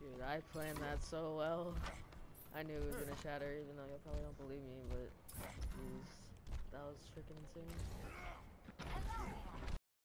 Dude, I planned that so well. I knew it was gonna shatter, even though you probably don't believe me, but jeez, that was freaking insane.